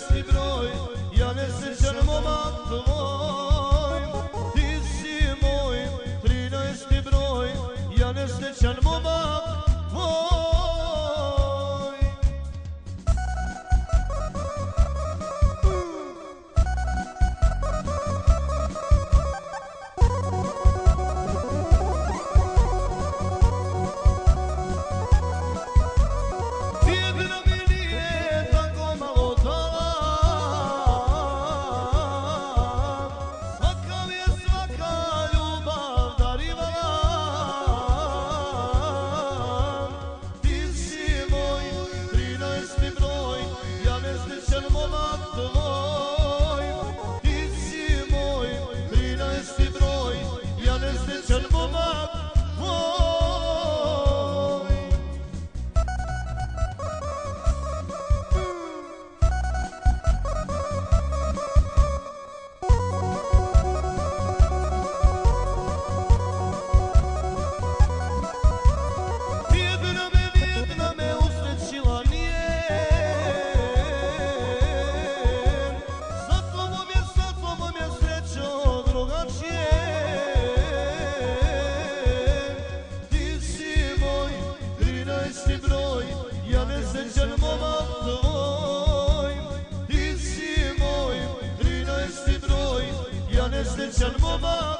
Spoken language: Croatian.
13. broj, ja nesrećan momak tvoj. Ti si moj 13. broj, ja nesrećan momak tvoj. Ja nesrećan momak tvoj, ti si moj 13. broj, ja nesrećan momak